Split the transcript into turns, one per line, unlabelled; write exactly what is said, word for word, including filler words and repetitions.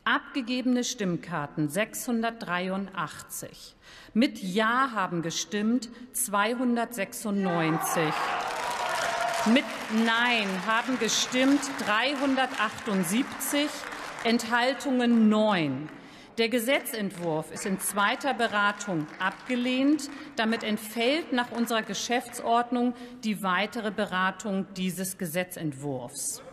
Abgegebene Stimmkarten sechshundertdreiundachtzig. Mit Ja haben gestimmt zweihundertsechsundneunzig. Mit Nein haben gestimmt dreihundertachtundsiebzig. Enthaltungen neun. Der Gesetzentwurf ist in zweiter Beratung abgelehnt. Damit entfällt nach unserer Geschäftsordnung die weitere Beratung dieses Gesetzentwurfs.